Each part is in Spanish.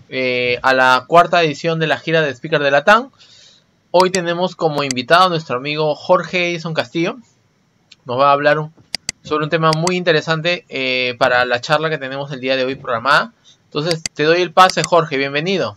a la cuarta edición de la gira de Speaker de Latam. Hoy tenemos como invitado a nuestro amigo Jorge Edison Castillo. Nos va a hablar sobre un tema muy interesante para la charla que tenemos el día de hoy programada. Entonces te doy el pase, Jorge, bienvenido.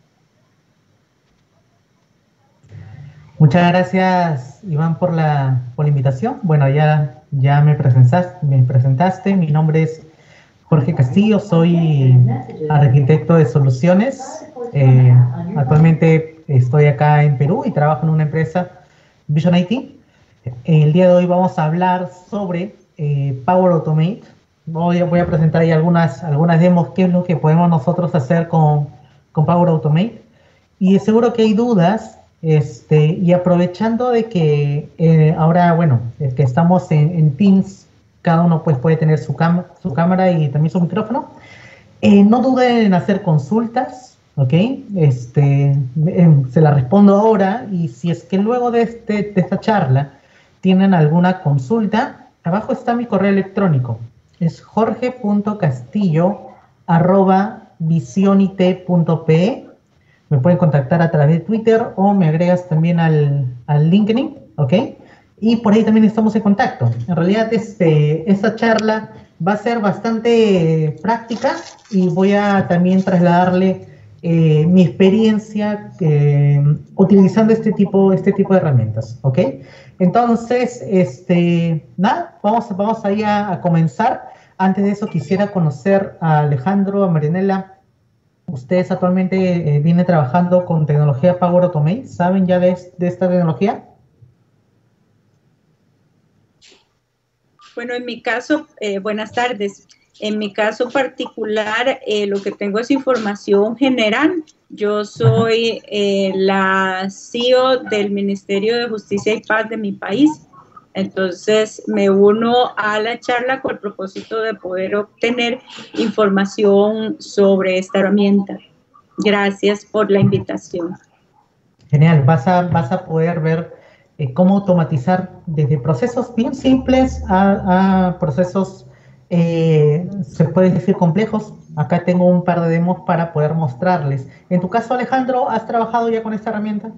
Muchas gracias, Iván, por la invitación. Bueno, ya me presentaste. Mi nombre es Jorge Castillo, soy arquitecto de soluciones. Actualmente estoy acá en Perú y trabajo en una empresa, Vision IT. El día de hoy vamos a hablar sobre Power Automate. Voy a presentar ahí algunas demos, qué es lo que podemos nosotros hacer con Power Automate. Y seguro que hay dudas. Y aprovechando de que ahora, bueno, que estamos en Teams, cada uno pues puede tener su cámara y también su micrófono. No duden en hacer consultas, ¿ok? Se la respondo ahora, y si es que luego de esta charla tienen alguna consulta, abajo está mi correo electrónico. Es jorge.castillo@visionit.pe. Me pueden contactar a través de Twitter o me agregas también al LinkedIn, ¿ok? Y por ahí también estamos en contacto. En realidad, esta charla va a ser bastante práctica y voy a también trasladarle mi experiencia utilizando este tipo de herramientas, ¿ok? Entonces, nada, vamos ahí a comenzar. Antes de eso, quisiera conocer a Alejandro, a Marianela. ¿Ustedes actualmente vienen trabajando con tecnología Power Automate? ¿Saben ya de esta tecnología? Bueno, en mi caso, buenas tardes. En mi caso particular, lo que tengo es información general. Yo soy la CEO del Ministerio de Justicia y Paz de mi país. Entonces, me uno a la charla con el propósito de poder obtener información sobre esta herramienta. Gracias por la invitación. Genial. Vas a poder ver cómo automatizar desde procesos bien simples a procesos, se puede decir, complejos. Acá tengo un par de demos para poder mostrarles. En tu caso, Alejandro, ¿has trabajado ya con esta herramienta?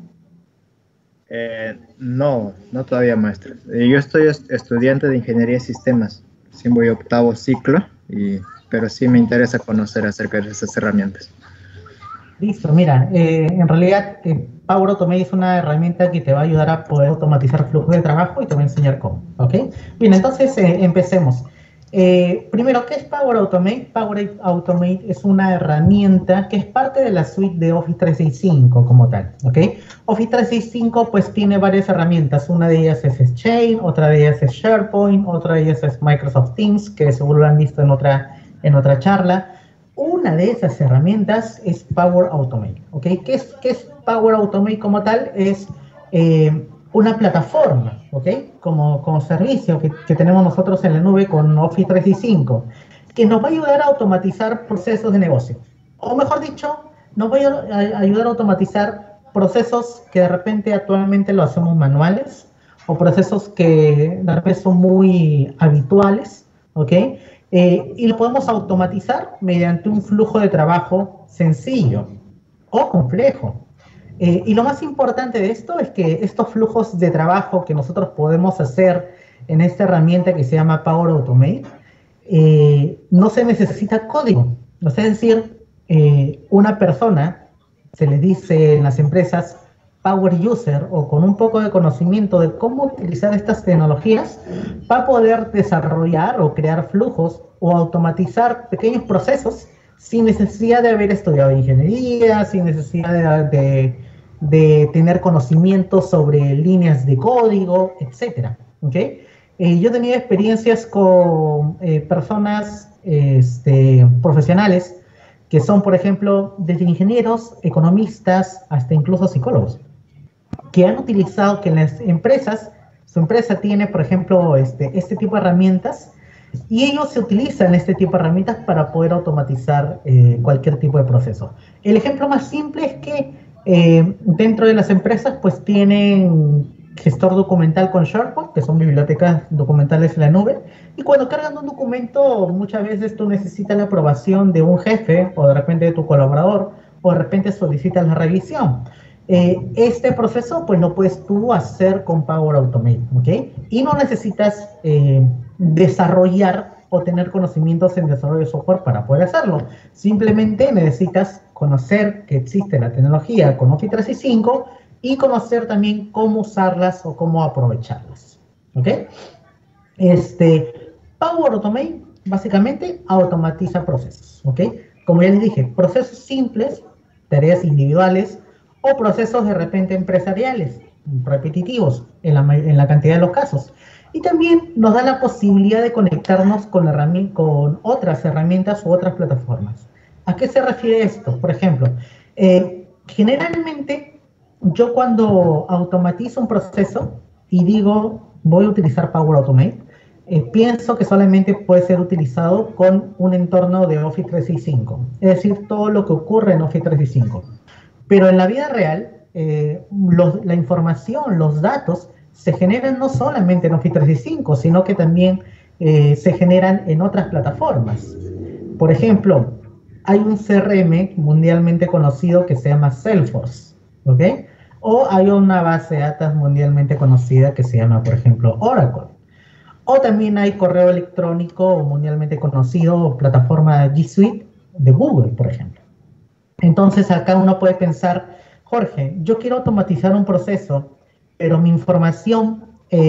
No todavía, maestro. Yo estoy estudiante de Ingeniería de Sistemas. Sí, voy a octavo ciclo, pero sí me interesa conocer acerca de esas herramientas. Listo, mira, en realidad Power Automate es una herramienta que te va a ayudar a poder automatizar flujos de trabajo y te voy a enseñar cómo, ¿ok? Bien, entonces empecemos. Primero, ¿qué es Power Automate? Power Automate es una herramienta que es parte de la suite de Office 365 como tal, ¿ok? Office 365 pues tiene varias herramientas. Una de ellas es Exchange, otra de ellas es SharePoint, otra de ellas es Microsoft Teams, que seguro lo han visto en otra charla. Una de esas herramientas es Power Automate, ¿ok? ¿Qué es Power Automate como tal? Es una plataforma, ¿ok? Como servicio que tenemos nosotros en la nube con Office 365, que nos va a ayudar a automatizar procesos de negocio. O mejor dicho, nos va a ayudar a automatizar procesos que de repente actualmente lo hacemos manuales, o procesos que de repente son muy habituales, ¿ok? Y lo podemos automatizar mediante un flujo de trabajo sencillo o complejo. Y lo más importante de esto es que estos flujos de trabajo que nosotros podemos hacer en esta herramienta que se llama Power Automate, no se necesita código. O sea, es decir, una persona, se les dice en las empresas, Power User, o con un poco de conocimiento de cómo utilizar estas tecnologías, va a poder desarrollar o crear flujos o automatizar pequeños procesos sin necesidad de haber estudiado ingeniería, sin necesidad de tener conocimiento sobre líneas de código, etc. ¿Okay? Yo he tenido experiencias con personas profesionales que son, por ejemplo, desde ingenieros, economistas, hasta incluso psicólogos, que han utilizado, que en las empresas, su empresa tiene, por ejemplo, este tipo de herramientas, y ellos se utilizan este tipo de herramientas para poder automatizar cualquier tipo de proceso. El ejemplo más simple es que dentro de las empresas pues tienen gestor documental con SharePoint, que son bibliotecas documentales en la nube, y cuando cargan un documento muchas veces tú necesitas la aprobación de un jefe o de repente de tu colaborador o de repente solicitas la revisión. Este proceso pues lo puedes tú hacer con Power Automate, ¿ok? Y no necesitas desarrollar o tener conocimientos en desarrollo de software para poder hacerlo. Simplemente necesitas conocer que existe la tecnología con Office 365 y conocer también cómo usarlas o cómo aprovecharlas, ¿ok? Power Automate básicamente automatiza procesos, ¿ok? Como ya les dije, procesos simples, tareas individuales o procesos de repente empresariales, repetitivos en la cantidad de los casos. Y también nos da la posibilidad de conectarnos con otras herramientas u otras plataformas. ¿A qué se refiere esto? Por ejemplo, generalmente yo cuando automatizo un proceso y digo voy a utilizar Power Automate, pienso que solamente puede ser utilizado con un entorno de Office 365, es decir, todo lo que ocurre en Office 365. Pero en la vida real, la información, los datos, se generan no solamente en Office 365, sino que también se generan en otras plataformas. Por ejemplo, hay un CRM mundialmente conocido que se llama Salesforce, ¿ok? O hay una base de datos mundialmente conocida que se llama, por ejemplo, Oracle. O también hay correo electrónico mundialmente conocido, plataforma G Suite de Google, por ejemplo. Entonces acá uno puede pensar, Jorge, yo quiero automatizar un proceso, pero mi información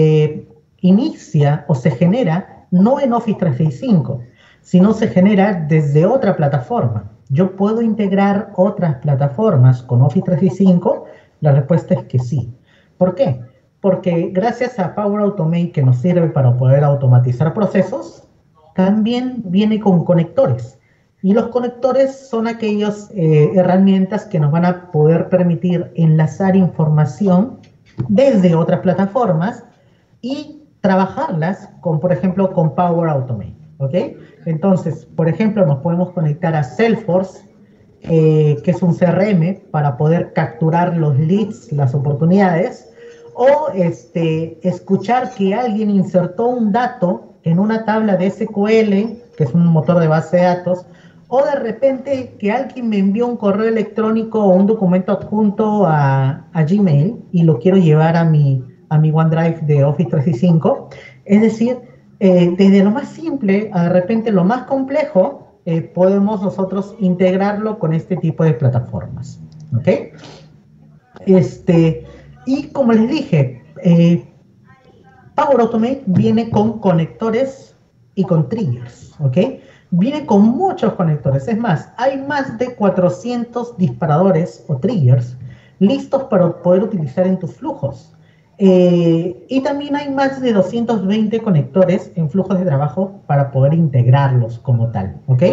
inicia o se genera no en Office 365, sino se genera desde otra plataforma. ¿Yo puedo integrar otras plataformas con Office 365? La respuesta es que sí. ¿Por qué? Porque gracias a Power Automate, que nos sirve para poder automatizar procesos, también viene con conectores. Y los conectores son aquellas herramientas que nos van a poder permitir enlazar información desde otras plataformas y trabajarlas con, por ejemplo, con Power Automate, ¿ok? Entonces, por ejemplo, nos podemos conectar a Salesforce, que es un CRM, para poder capturar los leads, las oportunidades, o escuchar que alguien insertó un dato en una tabla de SQL, que es un motor de base de datos, o de repente que alguien me envió un correo electrónico o un documento adjunto a Gmail y lo quiero llevar a mi OneDrive de Office 365. Es decir, desde lo más simple a de repente lo más complejo, podemos nosotros integrarlo con este tipo de plataformas, ¿ok? Y como les dije, Power Automate viene con conectores y con triggers, ¿ok? Viene con muchos conectores. Es más, hay más de 400 disparadores o triggers listos para poder utilizar en tus flujos. Y también hay más de 220 conectores en flujos de trabajo para poder integrarlos como tal, ¿ok?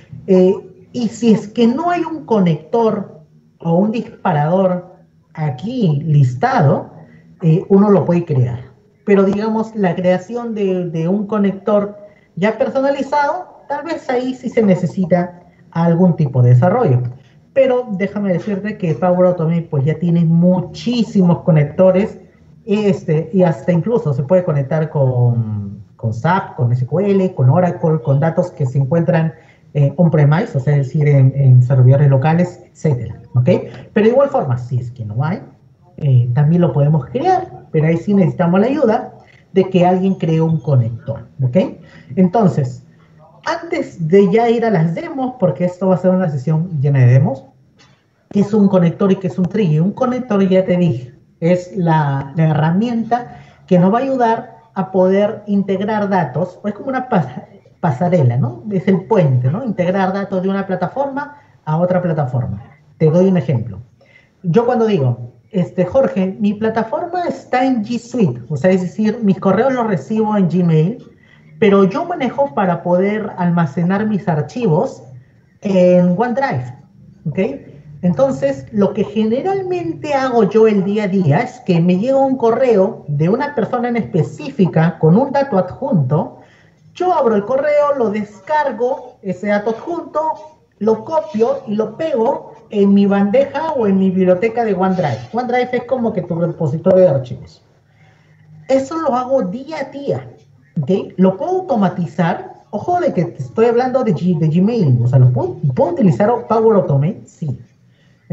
Y si es que no hay un conector o un disparador aquí listado, uno lo puede crear. Pero digamos, la creación de un conector ya personalizado, tal vez ahí sí se necesita algún tipo de desarrollo. Pero déjame decirte que Power Automate pues ya tiene muchísimos conectores, y hasta incluso se puede conectar con SAP, con SQL, con Oracle, con datos que se encuentran on-premise, o sea, es decir, en servidores locales, etcétera, ¿ok? Pero de igual forma, si es que no hay, también lo podemos crear, pero ahí sí necesitamos la ayuda de que alguien cree un conector, ¿ok? Entonces, antes de ya ir a las demos, porque esto va a ser una sesión llena de demos, ¿qué es un conector y qué es un trigger? Un conector, ya te dije, es la herramienta que nos va a ayudar a poder integrar datos, es como una pasarela, ¿no? Es el puente, ¿no? Integrar datos de una plataforma a otra plataforma. Te doy un ejemplo. Yo cuando digo, Jorge, mi plataforma está en G Suite, o sea, es decir, mis correos los recibo en Gmail, pero yo manejo para poder almacenar mis archivos en OneDrive, ¿ok? Entonces, lo que generalmente hago yo el día a día es que me llega un correo de una persona en específica con un dato adjunto, yo abro el correo, lo descargo, ese dato adjunto, lo copio y lo pego en mi bandeja o en mi biblioteca de OneDrive. OneDrive es como que tu repositorio de archivos. Eso lo hago día a día, ¿ok? Lo puedo automatizar. Ojo de que te estoy hablando de Gmail, o sea, ¿puedo utilizar Power Automate? Sí.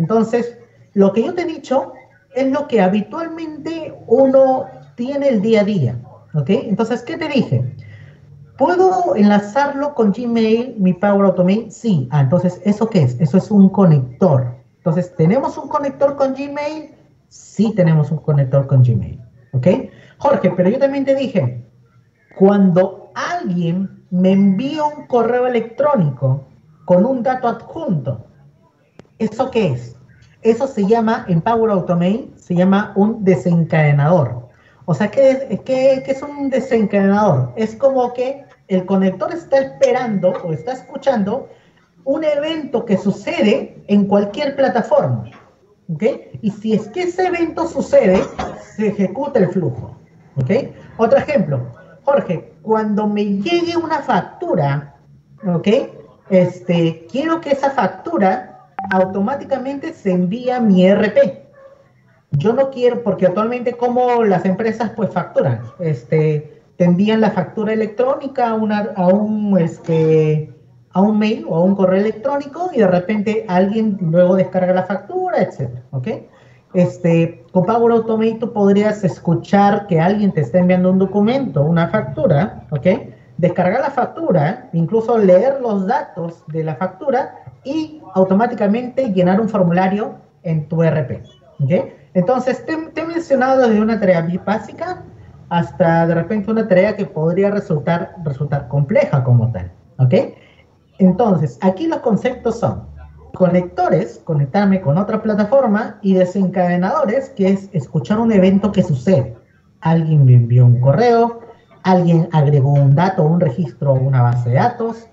Entonces, lo que yo te he dicho es lo que habitualmente uno tiene el día a día, ¿ok? Entonces, ¿qué te dije? ¿Puedo enlazarlo con Gmail, mi Power Automate? Sí. Ah, entonces, ¿eso qué es? Eso es un conector. Entonces, ¿tenemos un conector con Gmail? Sí tenemos un conector con Gmail, ¿ok? Jorge, pero yo también te dije, cuando alguien me envía un correo electrónico con un dato adjunto, ¿eso qué es? Eso se llama, en Power Automate, se llama un desencadenador. O sea, ¿qué es un desencadenador? Es como que el conector está esperando o está escuchando un evento que sucede en cualquier plataforma, ¿ok? Y si es que ese evento sucede, se ejecuta el flujo, ¿ok? Otro ejemplo, Jorge, cuando me llegue una factura, ¿ok? Quiero que esa factura automáticamente se envía a mi ERP. Yo no quiero, porque actualmente como las empresas pues facturan, te envían la factura electrónica a un mail o a un correo electrónico y de repente alguien luego descarga la factura, etcétera, ¿ok? Con Power Automate tú podrías escuchar que alguien te está enviando un documento, una factura, ¿ok? Descargar la factura, incluso leer los datos de la factura y automáticamente llenar un formulario en tu ERP, ¿ok? Entonces, te he mencionado desde una tarea básica hasta de repente una tarea que podría resultar compleja como tal, ¿ok? Entonces, aquí los conceptos son conectores, conectarme con otra plataforma, y desencadenadores, que es escuchar un evento que sucede. Alguien me envió un correo, alguien agregó un dato, un registro a una base de datos,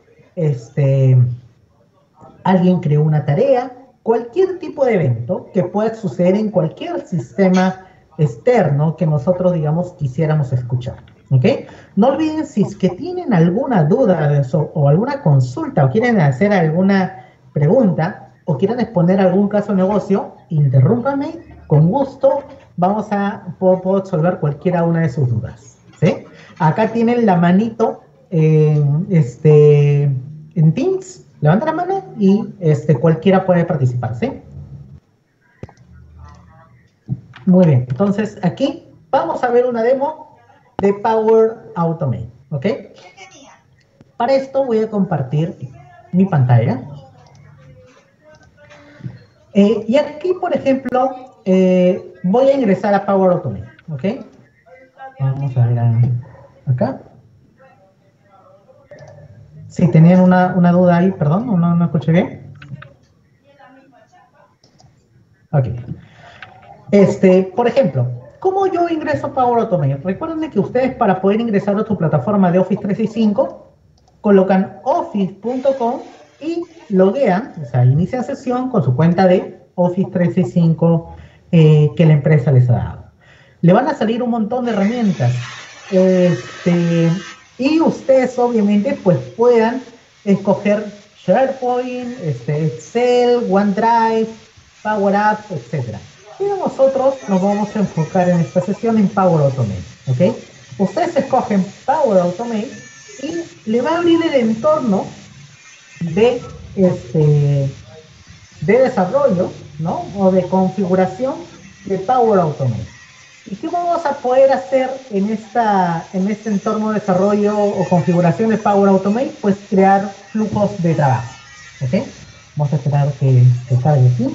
alguien creó una tarea, cualquier tipo de evento que pueda suceder en cualquier sistema externo que nosotros, digamos, quisiéramos escuchar, ¿ok? No olviden, si es que tienen alguna duda de eso, o alguna consulta, o quieren hacer alguna pregunta, o quieren exponer algún caso de negocio, interrúmpame, con gusto, puedo resolver cualquiera una de sus dudas, ¿sí? Acá tienen la manito en Teams. Levanta la mano y cualquiera puede participar, ¿sí? Muy bien, entonces aquí vamos a ver una demo de Power Automate, ¿ok? Para esto voy a compartir mi pantalla. Y aquí, por ejemplo, voy a ingresar a Power Automate, ¿ok? Vamos a ver acá. Si tenían una duda ahí, perdón, no escuché bien. Ok. Por ejemplo, ¿cómo yo ingreso a Power Automate? Recuerden que ustedes, para poder ingresar a tu plataforma de Office 365, colocan office.com y loguean, o sea, inician sesión con su cuenta de Office 365 que la empresa les ha dado. Le van a salir un montón de herramientas. Y ustedes obviamente pues puedan escoger SharePoint, Excel, OneDrive, Power Apps, etc. Pero nosotros nos vamos a enfocar en esta sesión en Power Automate, ¿ok? Ustedes escogen Power Automate y le va a abrir el entorno de desarrollo, ¿no? O de configuración de Power Automate. ¿Y qué vamos a poder hacer en este entorno de desarrollo o configuración de Power Automate? Pues crear flujos de trabajo, ¿ok? Vamos a esperar que cargue aquí.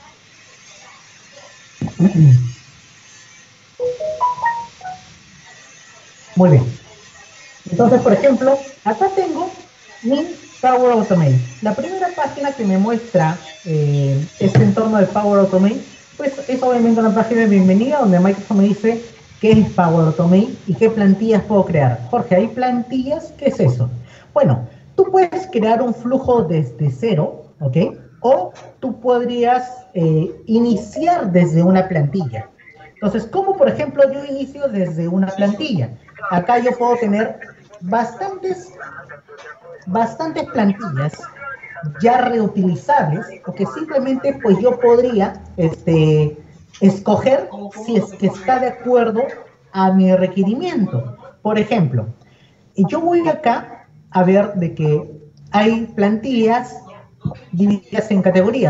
Muy bien. Entonces, por ejemplo, acá tengo mi Power Automate. La primera página que me muestra este entorno de Power Automate, pues es obviamente una página de bienvenida donde Microsoft me dice qué es Power Automate y qué plantillas puedo crear. Jorge, ¿hay plantillas? ¿Qué es eso? Bueno, tú puedes crear un flujo desde cero, ¿ok? O tú podrías iniciar desde una plantilla. Entonces, ¿cómo, por ejemplo, yo inicio desde una plantilla? Acá yo puedo tener bastantes plantillas ya reutilizables, porque simplemente pues yo podría escoger si es que está de acuerdo a mi requerimiento. Por ejemplo, yo voy acá a ver de que hay plantillas divididas en categorías.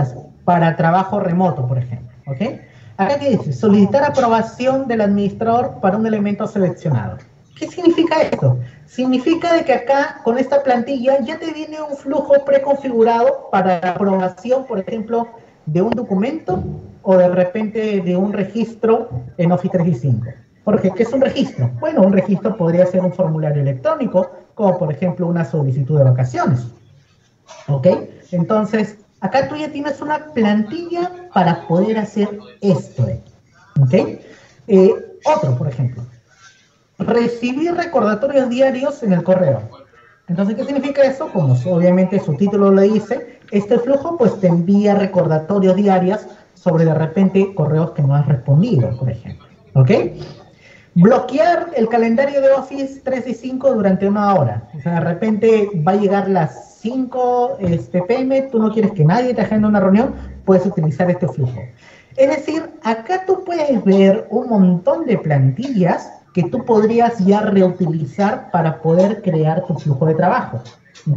para trabajo remoto, por ejemplo, ¿ok? Acá que dice, solicitar aprobación del administrador para un elemento seleccionado. ¿Qué significa esto? Significa de que acá, con esta plantilla, ya te viene un flujo preconfigurado para la aprobación, por ejemplo, de un documento o de repente de un registro en Office 365. Porque, ¿qué es un registro? Bueno, un registro podría ser un formulario electrónico, como por ejemplo una solicitud de vacaciones. ¿Ok? Entonces, acá tú ya tienes una plantilla para poder hacer esto. ¿Ok? Otro, por ejemplo. Recibir recordatorios diarios en el correo. Entonces, ¿qué significa eso? Como obviamente su título lo dice, este flujo pues te envía recordatorios diarios sobre de repente correos que no has respondido, por ejemplo. ¿Ok? Bloquear el calendario de Office 365 durante 1 hora. O sea, de repente va a llegar las 5 p.m., tú no quieres que nadie te agende una reunión, puedes utilizar este flujo. Es decir, acá tú puedes ver un montón de plantillas que tú podrías ya reutilizar para poder crear tu flujo de trabajo. ¿Ok?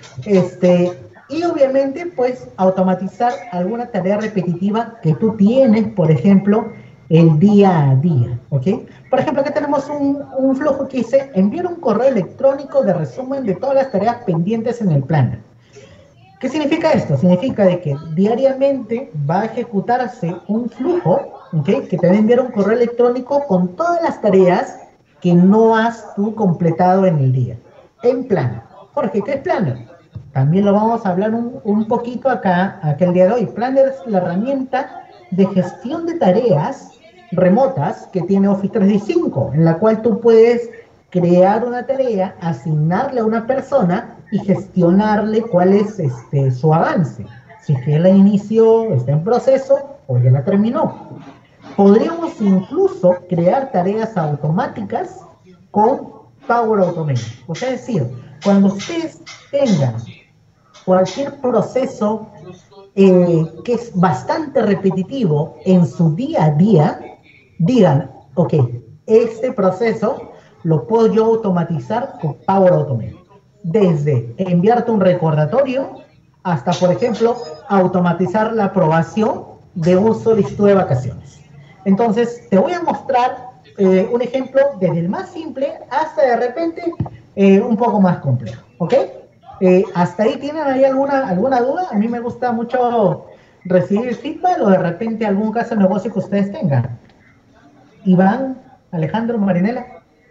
Y obviamente, pues, automatizar alguna tarea repetitiva que tú tienes, por ejemplo, el día a día, ¿ok? Por ejemplo, aquí tenemos un flujo que dice enviar un correo electrónico de resumen de todas las tareas pendientes en el planner. ¿Qué significa esto? Significa de que diariamente va a ejecutarse un flujo, ¿ok? Que te va a enviar un correo electrónico con todas las tareas que no has tú completado en el día, en Planner. Jorge, ¿qué es Planner? También lo vamos a hablar un poquito acá el día de hoy. Planner es la herramienta de gestión de tareas remotas que tiene Office 365, en la cual tú puedes crear una tarea, asignarle a una persona y gestionarle cuál es su avance. Si es que la inició, está en proceso o ya la terminó. Podríamos incluso crear tareas automáticas con Power Automate. O sea, es decir, cuando ustedes tengan cualquier proceso que es bastante repetitivo en su día a día, digan, ok, este proceso lo puedo yo automatizar con Power Automate. Desde enviarte un recordatorio hasta, por ejemplo, automatizar la aprobación de un solicitud de vacaciones. Entonces, te voy a mostrar un ejemplo desde el más simple hasta de repente un poco más complejo, ¿ok? ¿Hasta ahí tienen ahí alguna duda? A mí me gusta mucho recibir feedback o de repente algún caso de negocio que ustedes tengan. Iván, Alejandro, Marinela.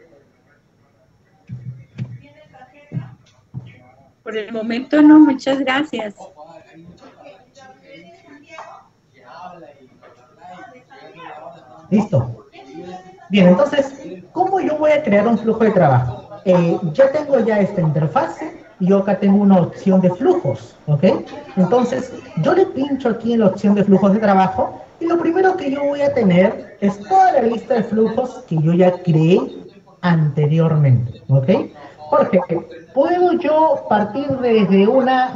Por el momento no, muchas gracias. Listo. Bien, entonces, ¿cómo yo voy a crear un flujo de trabajo? Ya tengo ya esta interfase y yo acá tengo una opción de flujos, ¿ok? Entonces, yo le pincho aquí en la opción de flujos de trabajo y lo primero que yo voy a tener es toda la lista de flujos que yo ya creé anteriormente, ¿ok? Jorge, ¿puedo yo partir desde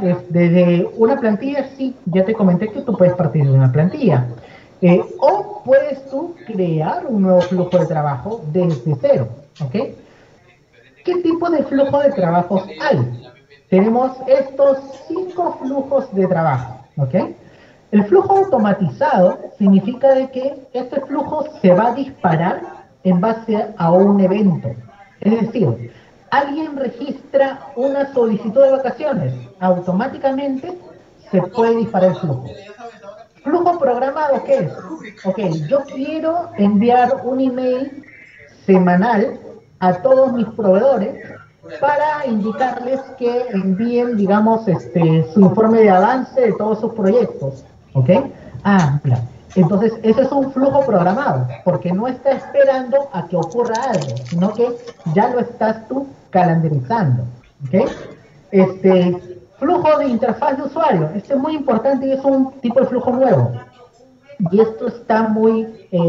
una plantilla? Sí, ya te comenté que tú puedes partir de una plantilla. O puedes tú crear un nuevo flujo de trabajo desde cero, ¿ok? ¿Qué tipo de flujo de trabajos hay? Tenemos estos 5 flujos de trabajo, ¿ok? El flujo automatizado significa de que este flujo se va a disparar en base a un evento. Es decir, alguien registra una solicitud de vacaciones, automáticamente se puede disparar el flujo. Flujo programado, ¿qué es? Ok, yo quiero enviar un email semanal a todos mis proveedores para indicarles que envíen, digamos, su informe de avance de todos sus proyectos, ¿ok? Mira, entonces ese es un flujo programado, porque no está esperando a que ocurra algo, sino que ya lo estás tú calendarizando, ¿ok? Flujo de interfaz de usuario, este es muy importante y es un tipo de flujo nuevo. Y esto está muy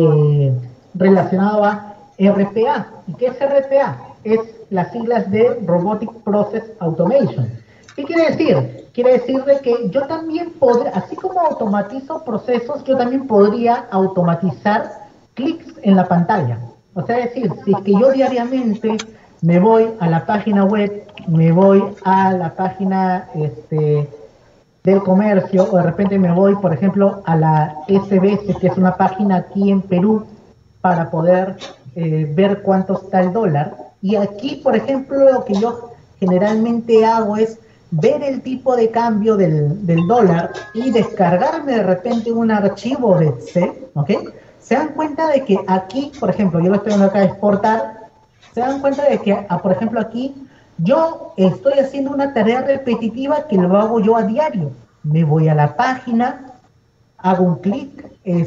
relacionado a RPA. ¿Y qué es RPA? Es las siglas de Robotic Process Automation. ¿Qué quiere decir? Quiere decir de que yo también podría, así como automatizo procesos, yo también podría automatizar clics en la pantalla. O sea, es decir, si es que yo diariamente me voy a la página web, me voy a la página del comercio, o de repente me voy, por ejemplo, a la SBS, que es una página aquí en Perú, para poder ver cuánto está el dólar. Y aquí, por ejemplo, lo que yo generalmente hago es ver el tipo de cambio del dólar y descargarme de repente un archivo de Excel, ¿ok? Se dan cuenta de que aquí, por ejemplo, yo lo estoy viendo acá, exportar, se dan cuenta de que, por ejemplo, aquí yo estoy haciendo una tarea repetitiva que lo hago yo a diario. Me voy a la página, hago un clic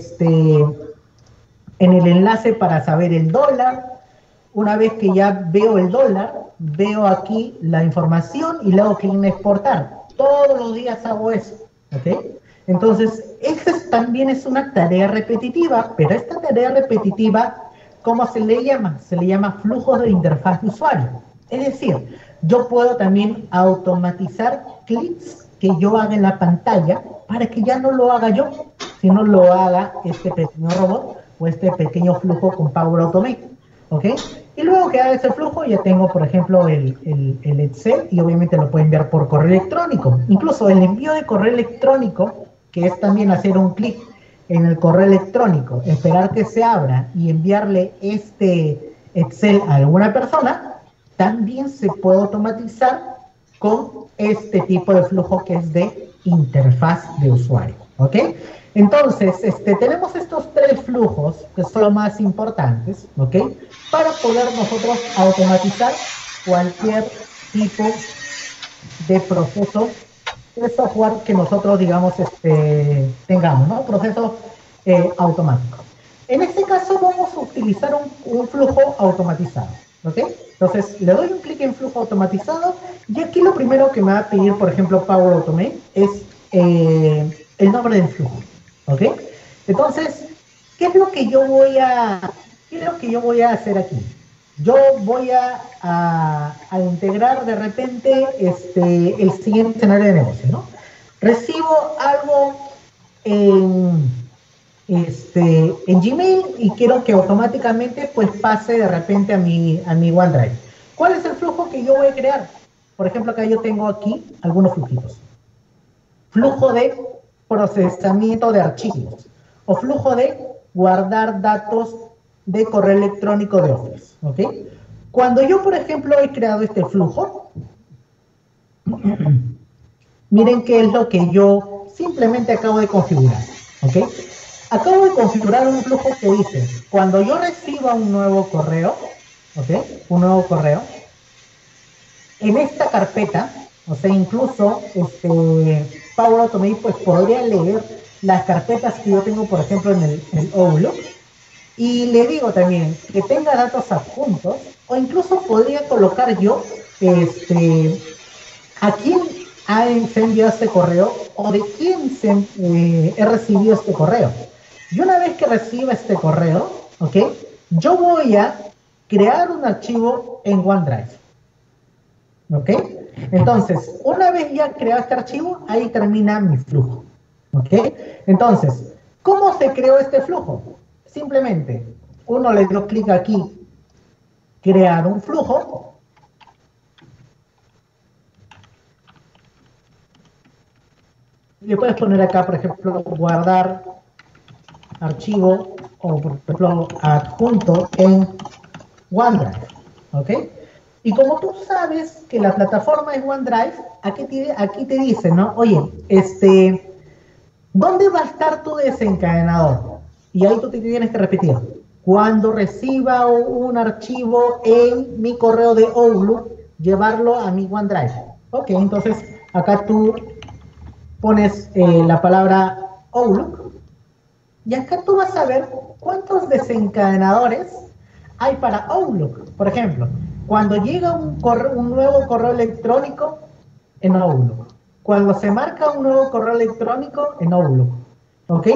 en el enlace para saber el dólar. Una vez que ya veo el dólar, veo aquí la información y le hago clic en exportar. Todos los días hago eso, ¿ok? Entonces, también es una tarea repetitiva, pero esta tarea repetitiva, ¿cómo se le llama? Se le llama flujo de interfaz de usuario. Es decir, yo puedo también automatizar clics que yo haga en la pantalla para que ya no lo haga yo, sino lo haga este pequeño robot o este pequeño flujo con Power Automate, ¿ok? Y luego que haga ese flujo ya tengo, por ejemplo, el Excel, y obviamente lo puedo enviar por correo electrónico. Incluso el envío de correo electrónico, que es también hacer un clic en el correo electrónico, esperar que se abra y enviarle este Excel a alguna persona, también se puede automatizar con este tipo de flujo que es de interfaz de usuario, ¿ok? Entonces, tenemos estos tres flujos que son los más importantes, ¿ok? Para poder nosotros automatizar cualquier tipo de proceso de software que nosotros, digamos, tengamos, ¿no? Proceso automático. En este caso vamos a utilizar un flujo automatizado, ¿ok? Entonces, le doy un clic en flujo automatizado y aquí lo primero que me va a pedir, por ejemplo, Power Automate es el nombre del flujo, ¿ok? Entonces, ¿qué es lo que yo voy a hacer aquí? Yo voy a integrar de repente el siguiente escenario de negocio, ¿no? Recibo algo en Gmail y quiero que automáticamente pues pase de repente a mi OneDrive. ¿Cuál es el flujo que yo voy a crear? Por ejemplo, acá yo tengo aquí algunos flujitos. Flujo de procesamiento de archivos o flujo de guardar datos de correo electrónico de Office, ¿ok? Cuando yo, por ejemplo, he creado este flujo, miren qué es lo que yo simplemente acabo de configurar, ¿ok? Acabo de configurar un flujo que dice, cuando yo reciba un nuevo correo, ¿ok? Un nuevo correo, en esta carpeta, o sea, incluso Power Automate pues podría leer las carpetas que yo tengo, por ejemplo, en el Outlook, y le digo también que tenga datos adjuntos, o incluso podría colocar yo a quién se envió este correo o de quién he recibido este correo. Y una vez que reciba este correo, ¿ok? Yo voy a crear un archivo en OneDrive, ¿ok? Entonces, una vez ya creado este archivo, ahí termina mi flujo, ¿ok? Entonces, ¿cómo se creó este flujo? Simplemente, uno le dio clic aquí, crear un flujo. Le puedes poner acá, por ejemplo, guardar archivo o, por ejemplo, adjunto en OneDrive, ¿ok? Y como tú sabes que la plataforma es OneDrive, aquí te dice, ¿no? Oye, ¿dónde va a estar tu desencadenador? Y ahí tú te tienes que repetir. Cuando reciba un archivo en mi correo de Outlook, llevarlo a mi OneDrive. Ok, entonces acá tú pones la palabra Outlook y acá tú vas a ver cuántos desencadenadores hay para Outlook. Por ejemplo, cuando llega un nuevo correo electrónico en Outlook, cuando se marca un nuevo correo electrónico en Outlook, ¿ok?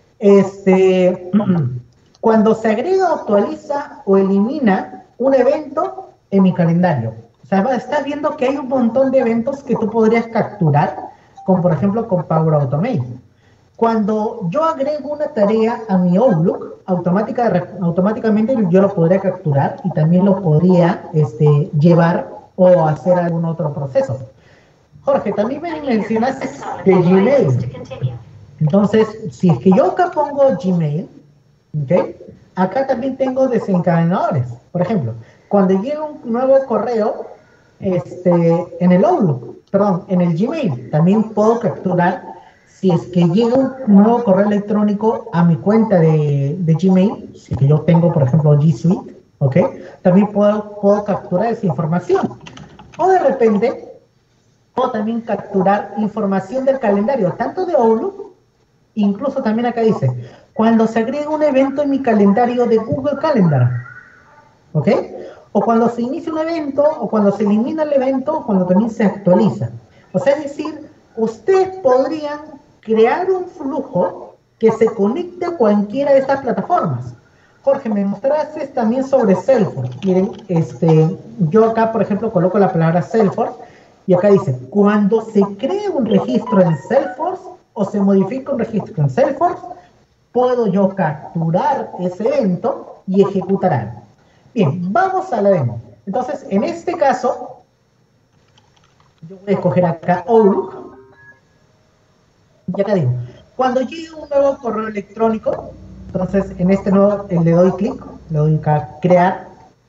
Cuando se agrega, actualiza o elimina un evento en mi calendario. O sea, estás viendo que hay un montón de eventos que tú podrías capturar, como por ejemplo con Power Automate. Cuando yo agrego una tarea a mi Outlook, automáticamente yo lo podría capturar y también lo podría llevar o hacer algún otro proceso. Jorge, también me mencionaste de Gmail. Entonces, si es que yo acá pongo Gmail, ¿ok? Acá también tengo desencadenadores. Por ejemplo, cuando llega un nuevo correo, en el Outlook, perdón, en el Gmail, también puedo capturar si es que llega un nuevo correo electrónico a mi cuenta de Gmail, si que yo tengo, por ejemplo, G Suite, ¿ok? También puedo capturar esa información. O de repente, puedo también capturar información del calendario, tanto de Outlook, incluso también acá dice, cuando se agrega un evento en mi calendario de Google Calendar, ¿ok? O cuando se inicia un evento, o cuando se elimina el evento, o cuando también se actualiza. O sea, es decir, ustedes podrían crear un flujo que se conecte a cualquiera de estas plataformas. Jorge, me mostraste también sobre Salesforce. Miren, yo acá, por ejemplo, coloco la palabra Salesforce, y acá dice, cuando se crea un registro en Salesforce, o se modifica un registro en Salesforce, puedo yo capturar ese evento y ejecutar algo. Bien, vamos a la demo. Entonces, en este caso, yo voy a escoger acá Outlook. Y acá digo, cuando llegue un nuevo correo electrónico, entonces en este nuevo le doy clic, le doy acá crear.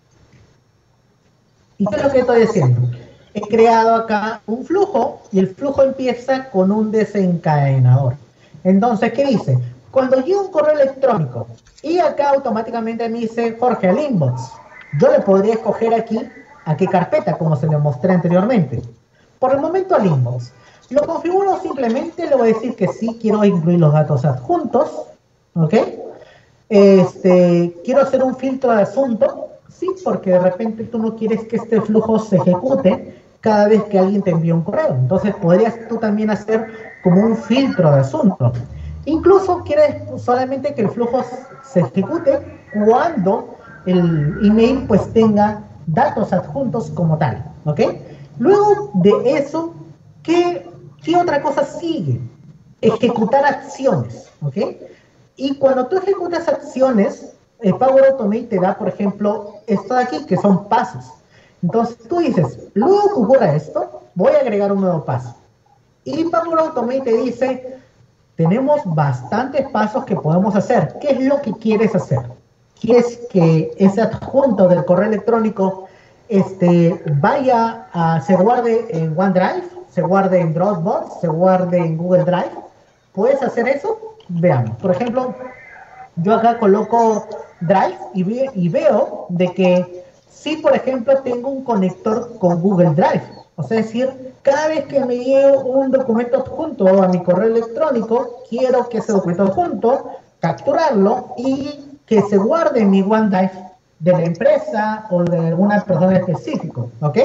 ¿Y qué es lo que estoy haciendo? He creado acá un flujo y el flujo empieza con un desencadenador. Entonces, ¿qué dice? Cuando llega un correo electrónico y acá automáticamente me dice Jorge al inbox, yo le podría escoger aquí a qué carpeta, como se le mostré anteriormente. Por el momento al inbox. Lo configuro simplemente, le voy a decir que sí, quiero incluir los datos adjuntos, ¿ok? Quiero hacer un filtro de asunto, sí, porque de repente tú no quieres que este flujo se ejecute cada vez que alguien te envía un correo. Entonces podrías tú también hacer como un filtro de asunto. Incluso quieres solamente que el flujo se ejecute cuando el email pues tenga datos adjuntos como tal, ¿ok? Luego de eso, ¿qué otra cosa sigue? Ejecutar acciones, ¿ok? Y cuando tú ejecutas acciones, el Power Automate te da, por ejemplo, esto de aquí, que son pasos. Entonces tú dices, luego que ocurra esto, voy a agregar un nuevo paso. Y Power Automate te dice, tenemos bastantes pasos que podemos hacer. ¿Qué es lo que quieres hacer? ¿Quieres que ese adjunto del correo electrónico se guarde en OneDrive, se guarde en Dropbox, se guarde en Google Drive? ¿Puedes hacer eso? Veamos. Por ejemplo, yo acá coloco Drive y veo de que si, por ejemplo, tengo un conector con Google Drive, o sea, es decir, cada vez que me llegue un documento adjunto a mi correo electrónico, quiero que ese documento adjunto, capturarlo y que se guarde en mi OneDrive de la empresa o de alguna persona específica, ¿ok?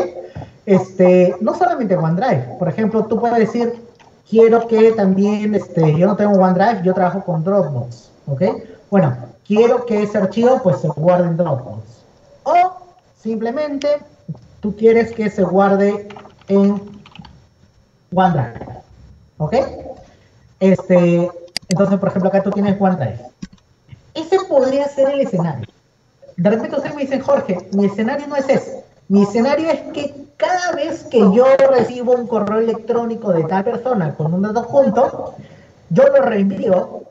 No solamente OneDrive, por ejemplo, tú puedes decir, quiero que también, yo no tengo OneDrive, yo trabajo con Dropbox, ¿ok? Bueno, quiero que ese archivo pues se guarde en Dropbox. O simplemente tú quieres que se guarde en OneDrive, ¿ok? Entonces, por ejemplo, acá tú tienes OneDrive. Ese podría ser el escenario. De repente ustedes me dicen, Jorge, mi escenario no es ese. Mi escenario es que cada vez que yo recibo un correo electrónico de tal persona con un dato adjunto, yo lo reenvío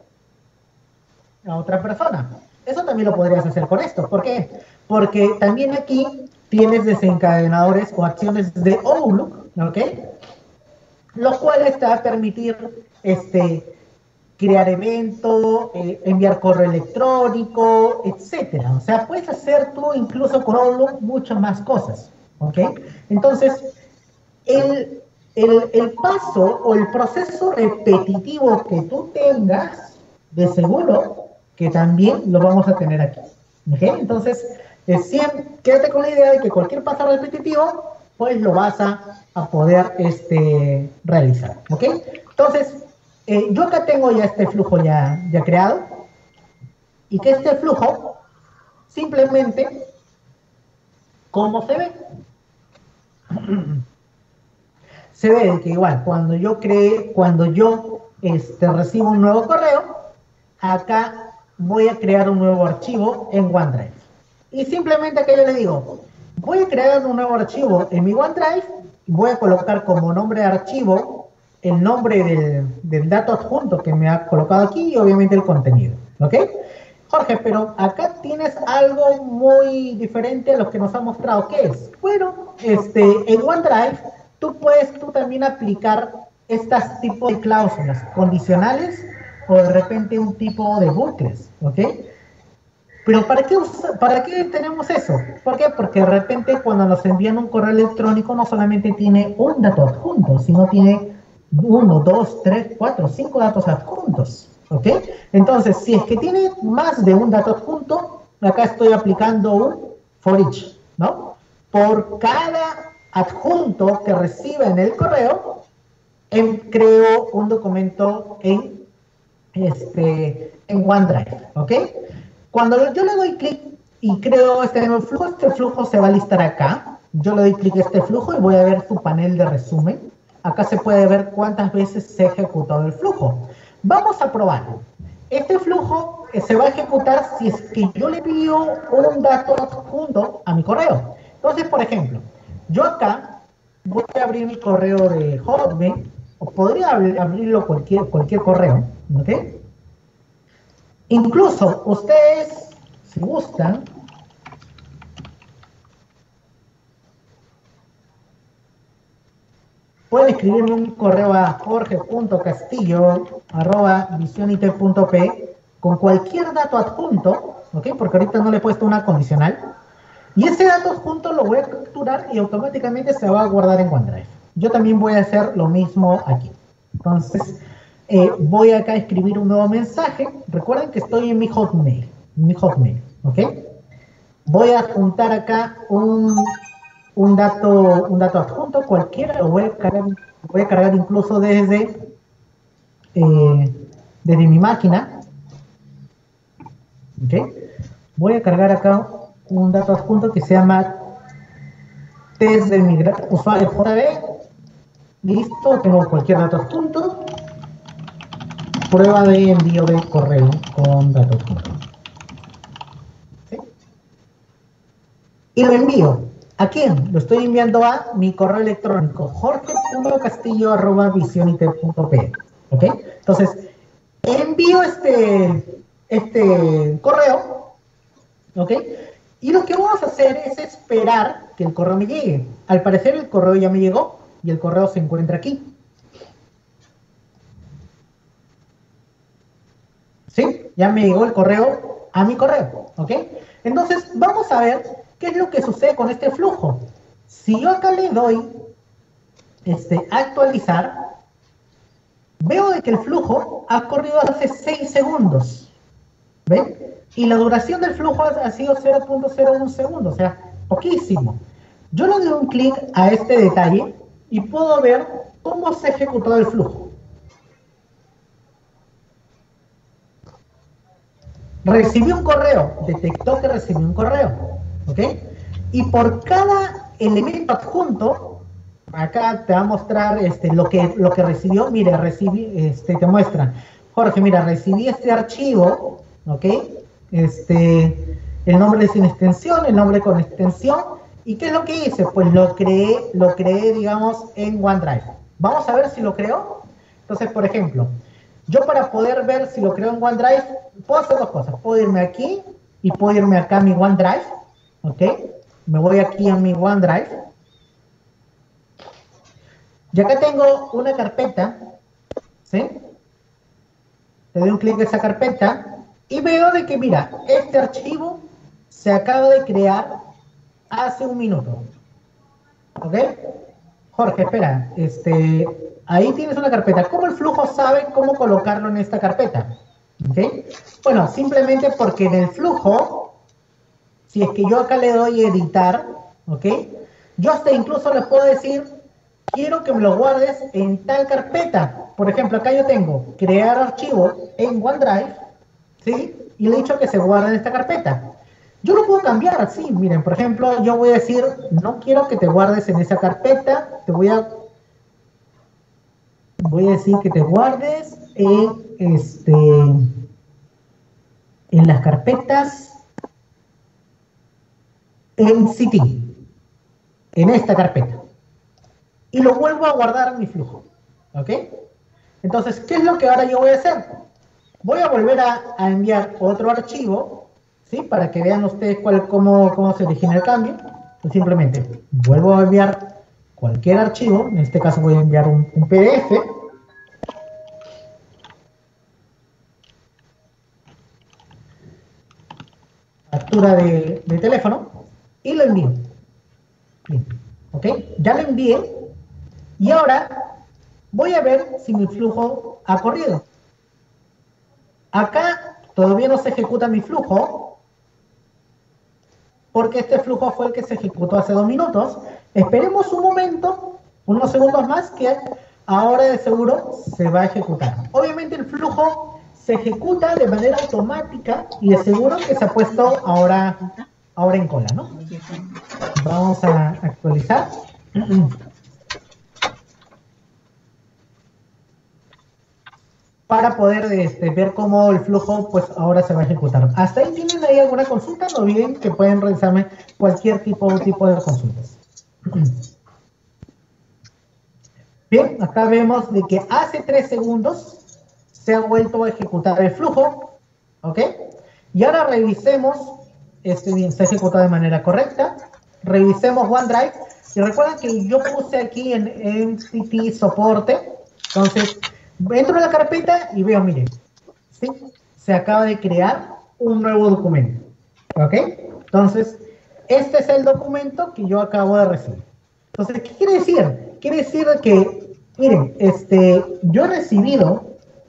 a otra persona. Eso también lo podrías hacer con esto. ¿Por qué? Porque también aquí tienes desencadenadores o acciones de Outlook, ¿ok? Los cuales te va a permitir crear evento, enviar correo electrónico, etcétera. O sea, puedes hacer tú incluso con Outlook muchas más cosas, ¿ok? Entonces, el paso o el proceso repetitivo que tú tengas, de seguro que también lo vamos a tener aquí, ¿ok? Entonces, quédate con la idea de que cualquier paso repetitivo, pues lo vas a poder realizar, ¿ok? Entonces, yo acá tengo ya este flujo ya creado, y que este flujo, simplemente, ¿cómo se ve? Se ve que igual, cuando yo recibo un nuevo correo, acá voy a crear un nuevo archivo en OneDrive. Y simplemente acá yo le digo, voy a crear un nuevo archivo en mi OneDrive voy a colocar como nombre de archivo el nombre del dato adjunto que me ha colocado aquí y obviamente el contenido, ¿ok? Jorge, pero acá tienes algo muy diferente a lo que nos ha mostrado. ¿Qué es? Bueno, en OneDrive tú puedes también aplicar estas tipos de cláusulas condicionales o de repente un tipo de bucles, ¿ok? Pero ¿para qué tenemos eso? ¿Por qué? Porque de repente cuando nos envían un correo electrónico no solamente tiene un dato adjunto, sino tiene 1, 2, 3, 4, 5 datos adjuntos. ¿Ok? Entonces, si es que tiene más de un dato adjunto, acá estoy aplicando un for each, ¿no? Por cada adjunto que reciba en el correo, creo un documento en OneDrive, ¿ok? Cuando yo le doy clic y creo este nuevo flujo, este flujo se va a listar acá. Yo le doy clic a este flujo y voy a ver su panel de resumen. Acá se puede ver cuántas veces se ha ejecutado el flujo. Vamos a probarlo. Este flujo se va a ejecutar si es que yo le envío un dato adjunto a mi correo. Entonces, por ejemplo, yo acá voy a abrir mi correo de Hotmail, o podría abrirlo cualquier correo, ¿ok? Incluso ustedes, si gustan, pueden escribirme un correo a jorge.castillo@visionit.p con cualquier dato adjunto, ¿ok? Porque ahorita no le he puesto una condicional. Y ese dato adjunto lo voy a capturar y automáticamente se va a guardar en OneDrive. Yo también voy a hacer lo mismo aquí. Entonces, voy acá a escribir un nuevo mensaje. Recuerden que estoy en mi Hotmail, ¿ok? Voy a adjuntar acá un dato adjunto cualquiera, lo voy a cargar incluso desde mi máquina, ¿ok? Voy a cargar acá un dato adjunto que se llama test de usuario JB. Listo, tengo cualquier dato adjunto. Prueba de envío de correo con dato adjunto. ¿Sí? Y lo envío. ¿A quién? Lo estoy enviando a mi correo electrónico, jorge.castillo@visionit.p. ¿Ok? Entonces, envío este correo, ¿ok? Y lo que vamos a hacer es esperar que el correo me llegue. Al parecer el correo ya me llegó y el correo se encuentra aquí. ¿Sí? Ya me llegó el correo a mi correo, ¿ok? Entonces, vamos a ver qué es lo que sucede con este flujo. Si yo acá le doy actualizar, veo de que el flujo ha corrido hace 6 segundos. ¿Ven? Y la duración del flujo ha sido 0.01 segundos, o sea, poquísimo. Yo le doy un clic a este detalle y puedo ver cómo se ejecutó el flujo. Recibió un correo, detectó que recibió un correo, ¿ok? Y por cada elemento adjunto, acá te va a mostrar lo que recibió. Mira, te muestra, Jorge, mira, recibí este archivo, ¿ok? El nombre sin extensión, el nombre con extensión. ¿Y qué es lo que hice? Pues lo creé, digamos, en OneDrive. Vamos a ver si lo creó. Entonces, por ejemplo, yo para poder ver si lo creo en OneDrive, puedo hacer dos cosas. Puedo irme aquí y puedo irme acá a mi OneDrive, ¿ok? Me voy aquí a mi OneDrive. Y acá tengo una carpeta, ¿sí? Le doy un clic a esa carpeta y veo de que, mira, este archivo se acaba de crear hace un minuto. ¿Ok? Jorge, espera, ahí tienes una carpeta. ¿Cómo el flujo sabe cómo colocarlo en esta carpeta? ¿Ok? Bueno, simplemente porque en el flujo, si es que yo acá le doy editar, ¿ok? Yo hasta incluso le puedo decir, quiero que me lo guardes en tal carpeta. Por ejemplo, acá yo tengo crear archivo en OneDrive, ¿sí? Y le he dicho que se guarde en esta carpeta. Yo lo puedo cambiar, sí, miren, por ejemplo, yo voy a decir, no quiero que te guardes en esa carpeta, voy a decir que te guardes en las carpetas en CT, en esta carpeta. y lo vuelvo a guardar en mi flujo. ¿Ok? Entonces, ¿qué es lo que ahora yo voy a hacer? Voy a volver a enviar otro archivo, ¿sí? Para que vean ustedes cómo se origina el cambio. Pues simplemente vuelvo a enviar cualquier archivo, en este caso voy a enviar un PDF. Captura de teléfono y lo envío. Bien, ¿ok? Ya lo envié y ahora voy a ver si mi flujo ha corrido. Acá todavía no se ejecuta mi flujo porque este flujo fue el que se ejecutó hace 2 minutos. Esperemos un momento, unos segundos más, que ahora de seguro se va a ejecutar. Obviamente el flujo se ejecuta de manera automática y de seguro que se ha puesto ahora en cola, ¿no? Vamos a actualizar. Para poder ver cómo el flujo pues ahora se va a ejecutar. ¿Hasta ahí tienen ahí alguna consulta? No olviden que pueden realizarme cualquier tipo de consultas. Bien, acá vemos de que hace 3 segundos se ha vuelto a ejecutar el flujo, ¿ok? Y ahora revisemos, bien, se ha ejecutado de manera correcta. Revisemos OneDrive, y recuerden que yo puse aquí en MCP soporte, entonces entro en la carpeta y veo, miren, ¿sí? Se acaba de crear un nuevo documento, ¿ok? Entonces, este es el documento que yo acabo de recibir. Entonces, ¿qué quiere decir? Quiere decir que, miren, yo he recibido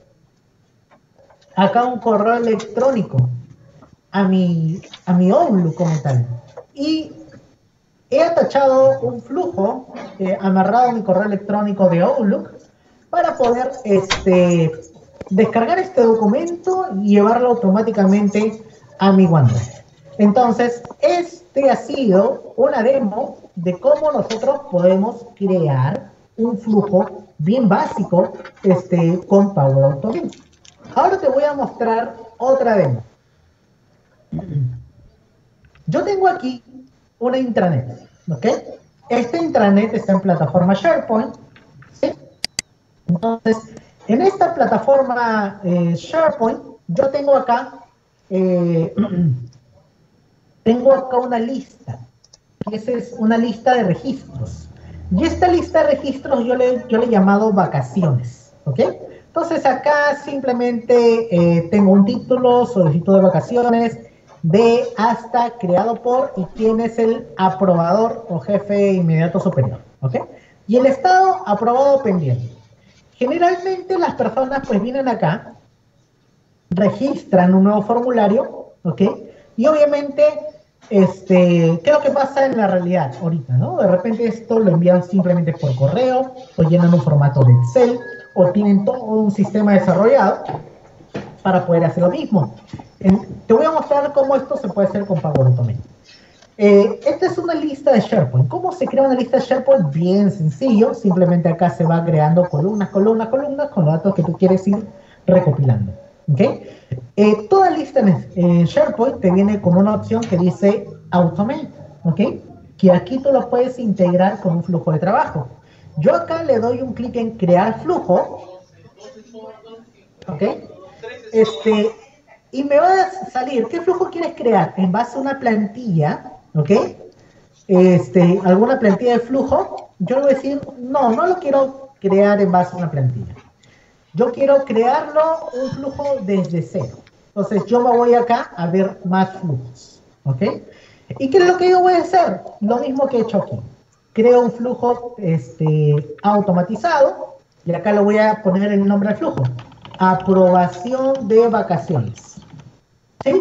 acá un correo electrónico a mi Outlook como tal. Y he atachado un flujo amarrado a mi correo electrónico de Outlook para poder descargar este documento y llevarlo automáticamente a mi OneDrive. Entonces, ha sido una demo de cómo nosotros podemos crear un flujo bien básico con Power Automate. Ahora te voy a mostrar otra demo. Yo tengo aquí una intranet, ¿ok? Esta intranet está en plataforma SharePoint, ¿sí? Entonces, en esta plataforma SharePoint, yo tengo acá una lista, que esa es una lista de registros. Y esta lista de registros yo le he llamado vacaciones, ¿ok? Entonces acá simplemente tengo un título, solicitud de vacaciones, de hasta, creado por, y quién es el aprobador o jefe inmediato superior, ¿ok? Y el estado, aprobado pendiente. Generalmente las personas pues vienen acá, registran un nuevo formulario, ¿ok? Y obviamente, ¿qué es lo que pasa en la realidad ahorita, no? De repente esto lo envían simplemente por correo, o llenan un formato de Excel, o tienen todo un sistema desarrollado para poder hacer lo mismo. Te voy a mostrar cómo esto se puede hacer con Power Automate. Esta es una lista de SharePoint. ¿Cómo se crea una lista de SharePoint? Bien sencillo. Simplemente acá se va creando columnas con los datos que tú quieres ir recopilando. ¿Okay? Toda lista en SharePoint te viene con una opción que dice Automate. ¿Okay? Que aquí tú lo puedes integrar con un flujo de trabajo. Yo acá le doy un clic en crear flujo. ¿Ok? Y me va a salir, ¿qué flujo quieres crear? En base a una plantilla, ¿ok? Alguna plantilla de flujo. Yo le voy a decir, no lo quiero crear en base a una plantilla. Yo quiero crearlo un flujo desde cero. Entonces yo me voy acá a ver más flujos, ¿ok? ¿Y qué es lo que yo voy a hacer? Lo mismo que he hecho aquí. Creo un flujo automatizado, y acá le voy a poner el nombre al flujo. Aprobación de vacaciones. ¿Sí?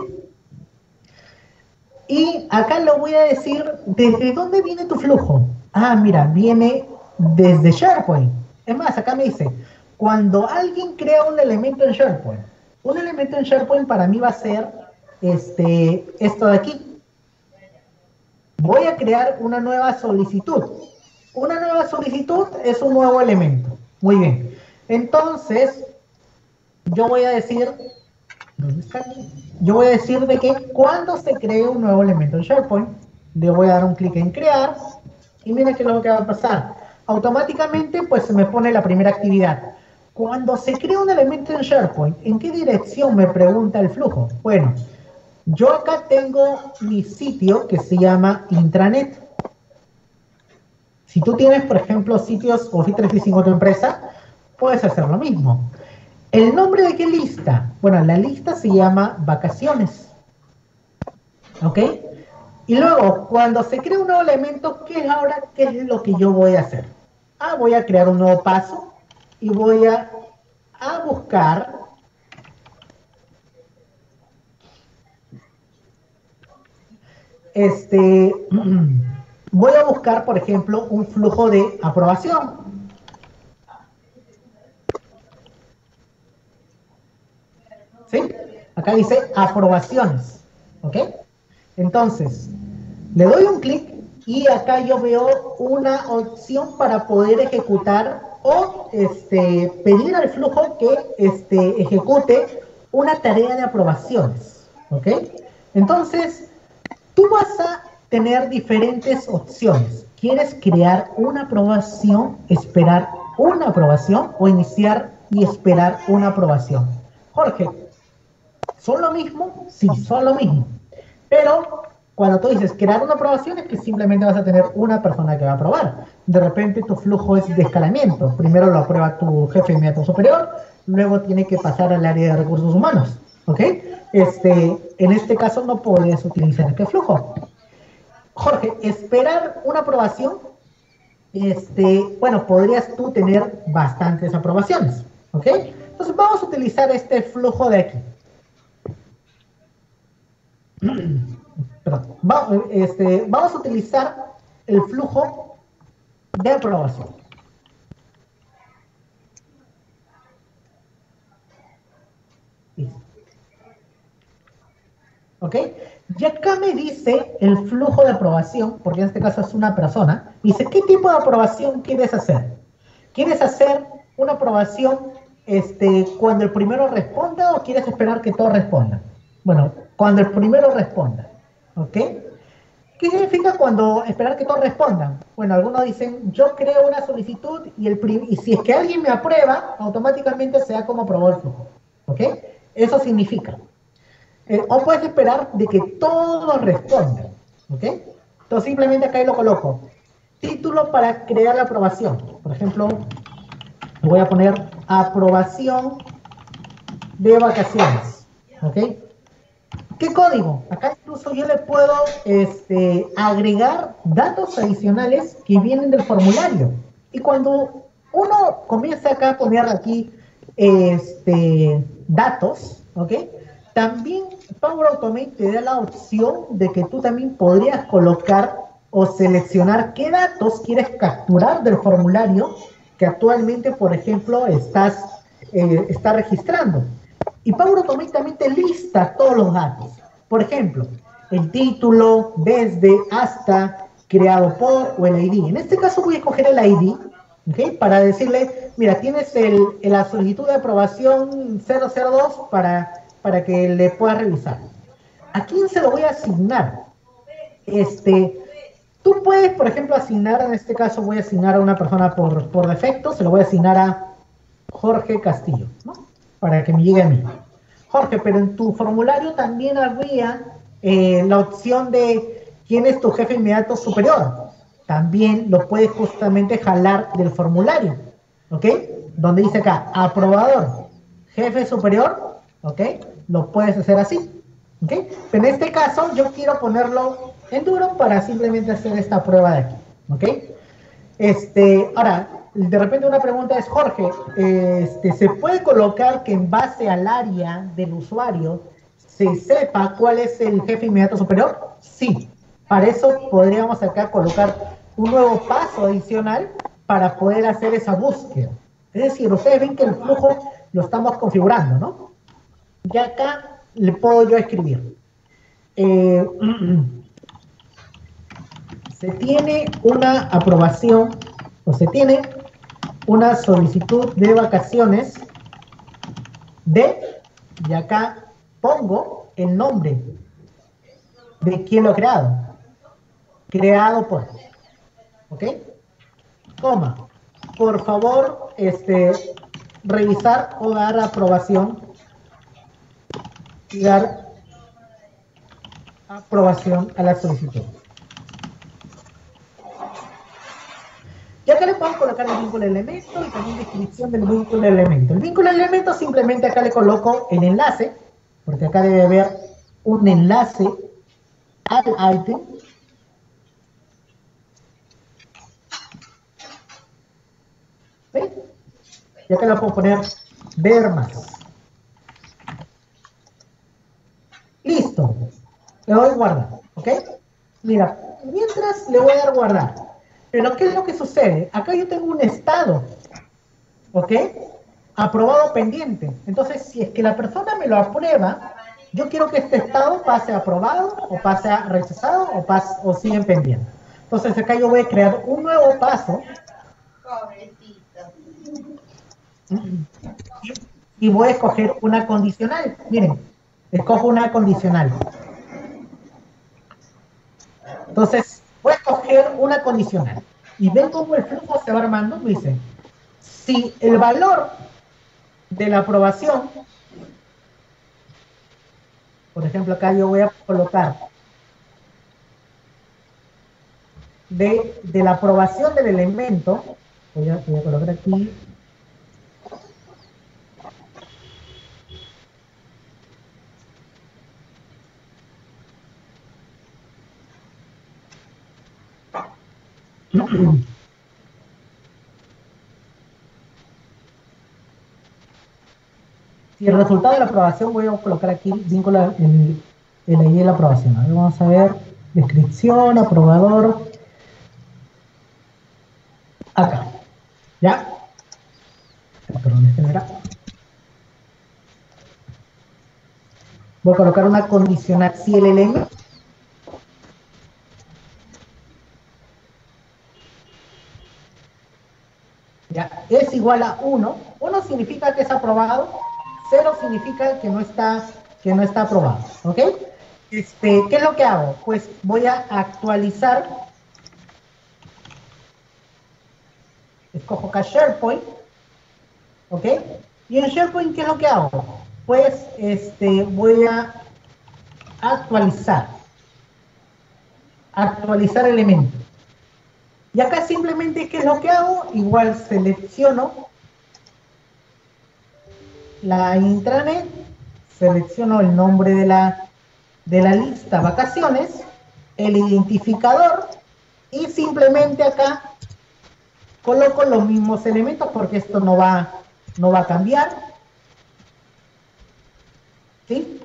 Y acá le voy a decir, ¿desde dónde viene tu flujo? Ah, mira, viene desde SharePoint. Es más, acá me dice, cuando alguien crea un elemento en SharePoint, un elemento en SharePoint para mí va a ser esto de aquí. Voy a crear una nueva solicitud. Una nueva solicitud es un nuevo elemento. Muy bien. Entonces, yo voy a decir, ¿dónde está? Yo voy a decir de que cuando se cree un nuevo elemento en SharePoint, le voy a dar un clic en crear, y mira qué es lo que va a pasar. automáticamente pues se me pone la primera actividad. Cuando se crea un elemento en SharePoint, ¿en qué dirección me pregunta el flujo? Bueno, yo acá tengo mi sitio que se llama intranet. Si tú tienes, por ejemplo, sitios Office 365 de tu empresa, puedes hacer lo mismo. ¿El nombre de qué lista? Bueno, la lista se llama vacaciones. ¿Ok? Y luego, cuando se crea un nuevo elemento, ¿qué es lo que yo voy a hacer? Voy a crear un nuevo paso y voy a buscar voy a buscar, por ejemplo, un flujo de aprobación. ¿Sí? Acá dice aprobaciones. ¿Ok? Entonces, le doy un clic y acá yo veo una opción para poder ejecutar o pedir al flujo que ejecute una tarea de aprobaciones. ¿Ok? Entonces, tú vas a tener diferentes opciones. ¿Quieres crear una aprobación, esperar una aprobación o iniciar y esperar una aprobación? Jorge, ¿son lo mismo? Sí, son lo mismo. Pero cuando tú dices crear una aprobación es que simplemente vas a tener una persona que va a aprobar. De repente tu flujo es de escalamiento. Primero lo aprueba tu jefe inmediato superior, luego tiene que pasar al área de recursos humanos. ¿Ok? En este caso no puedes utilizar este flujo. Jorge, esperar una aprobación, bueno, podrías tú tener bastantes aprobaciones. ¿Ok? Entonces vamos a utilizar este flujo de aquí. Perdón, vamos a utilizar el flujo de aprobación. Listo. ¿Ok? Y acá me dice el flujo de aprobación, porque en este caso es una persona. Dice, ¿qué tipo de aprobación quieres hacer? ¿Quieres hacer una aprobación cuando el primero responda o quieres esperar que todos respondan? Bueno, cuando el primero responda. ¿Ok? ¿Qué significa cuando esperar que todos respondan? Bueno, algunos dicen, yo creo una solicitud y si es que alguien me aprueba, automáticamente se da como aprobado el flujo. ¿Ok? Eso significa. O puedes esperar de que todos respondan. ¿Ok? Entonces simplemente acá lo coloco. Título para crear la aprobación. Por ejemplo, voy a poner aprobación de vacaciones. ¿Ok? ¿Qué código? Acá incluso yo le puedo agregar datos adicionales que vienen del formulario. Y cuando uno comienza acá a poner aquí datos, ¿ok? También Power Automate te da la opción de que tú también podrías colocar o seleccionar qué datos quieres capturar del formulario que actualmente, por ejemplo, está registrando. Y Power Automate también te lista todos los datos. Por ejemplo, el título, desde, hasta, creado por o el ID. En este caso voy a escoger el ID, ¿okay? Para decirle, mira, tienes la solicitud de aprobación 002 para que le puedas revisar. ¿A quién se lo voy a asignar? Tú puedes, por ejemplo, asignar, en este caso voy a asignar a una persona por defecto, se lo voy a asignar a Jorge Castillo, ¿no? Para que me llegue a mí. Jorge, pero en tu formulario también habría la opción de quién es tu jefe inmediato superior. También lo puedes justamente jalar del formulario, ¿ok? Donde dice acá, aprobador, jefe superior, ¿ok? Lo puedes hacer así, ¿ok? Pero en este caso yo quiero ponerlo en duro para simplemente hacer esta prueba de aquí, ¿ok? Ahora, de repente una pregunta es, Jorge, ¿se puede colocar que en base al área del usuario se sepa cuál es el jefe inmediato superior? Sí. Para eso podríamos acá colocar un nuevo paso adicional para poder hacer esa búsqueda. Es decir, ustedes ven que el flujo lo estamos configurando, ¿no? Ya acá le puedo yo escribir. Se tiene una aprobación o se tiene una solicitud de vacaciones y acá pongo el nombre de quién lo ha creado. Creado por, ¿ok? coma. Por favor, revisar o dar aprobación. Y dar aprobación a la solicitud. Y acá le puedo colocar el vínculo de elemento y también descripción del vínculo de elemento. El vínculo de elemento simplemente acá le coloco el enlace, porque acá debe haber un enlace al ítem. ¿Sí? Y acá le puedo poner ver más. Listo. Le doy guardar, ¿ok? Mira, mientras le voy a dar guardar. Pero ¿qué es lo que sucede? Acá yo tengo un estado, ¿ok? Aprobado pendiente. Entonces, si es que la persona me lo aprueba, yo quiero que este estado pase a aprobado, o pase a rechazado, o siga en pendiente. Entonces, acá yo voy a crear un nuevo paso. Y voy a escoger una condicional. Miren, escojo una condicional. Entonces, voy a escoger una condicional. Y ven cómo el flujo se va armando. Dice, si el valor de la aprobación, por ejemplo, acá yo voy a colocar de la aprobación del elemento, voy a colocar aquí, si el resultado de la aprobación, voy a colocar aquí vínculo el ID de la aprobación. A ver, vamos a ver, descripción, aprobador, acá, ¿ya? Perdón, este no era. Voy a colocar una condicional, si el elemento ya es igual a 1, 1 significa que es aprobado, 0 significa que no está aprobado, ¿ok? ¿Qué es lo que hago? Pues voy a actualizar, escojo acá SharePoint, ¿ok? Y en SharePoint, ¿qué es lo que hago? Pues voy a actualizar elemento. Y acá simplemente, ¿qué es lo que hago? Igual selecciono la intranet, selecciono el nombre de la lista vacaciones, el identificador, y simplemente acá coloco los mismos elementos porque esto no va a cambiar. ¿Sí?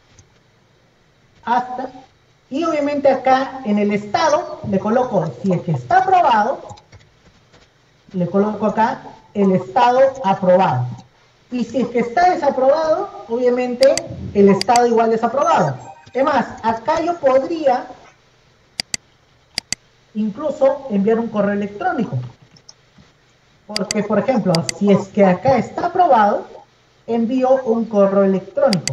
Hasta. Y obviamente acá en el estado le coloco, si es que está aprobado, le coloco acá el estado aprobado. Y si es que está desaprobado, obviamente el estado igual desaprobado. Es más, acá yo podría incluso enviar un correo electrónico. Porque, por ejemplo, si es que acá está aprobado, envío un correo electrónico.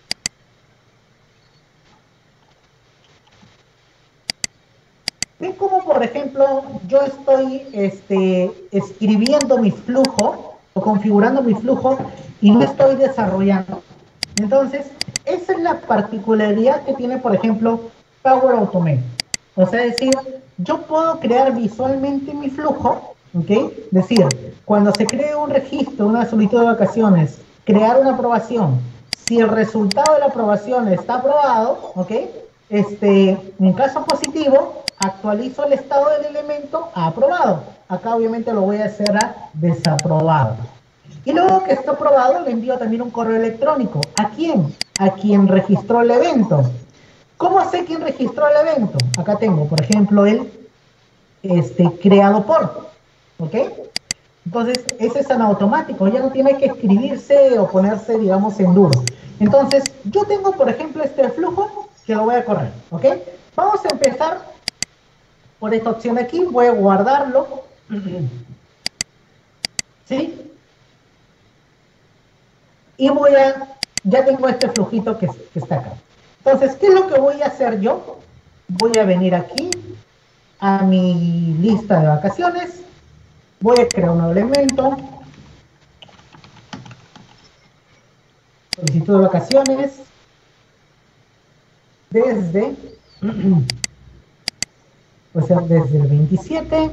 Ven como, por ejemplo, yo estoy escribiendo mi flujo o configurando mi flujo y no estoy desarrollando. Entonces, esa es la particularidad que tiene, por ejemplo, Power Automate. O sea, es decir, yo puedo crear visualmente mi flujo, ¿ok? Es decir, cuando se cree un registro, una solicitud de vacaciones, crear una aprobación, si el resultado de la aprobación está aprobado, ¿ok? En caso positivo, actualizo el estado del elemento a aprobado. Acá obviamente lo voy a hacer a desaprobado. Y luego que está aprobado, le envío también un correo electrónico. ¿A quién? A quien registró el evento. ¿Cómo sé quién registró el evento? Acá tengo, por ejemplo, el creado por. ¿Ok? Entonces, ese es en automático. Ya no tiene que escribirse o ponerse, digamos, en duro. Entonces, yo tengo, por ejemplo, este flujo que lo voy a correr. ¿Ok? Vamos a empezar por esta opción de aquí. Voy a guardarlo. ¿Sí? Y ya tengo este flujito que está acá. Entonces, ¿qué es lo que voy a hacer yo? Voy a venir aquí a mi lista de vacaciones Voy a crear un nuevo elemento. Solicitud de vacaciones. Desde, o sea, desde el 27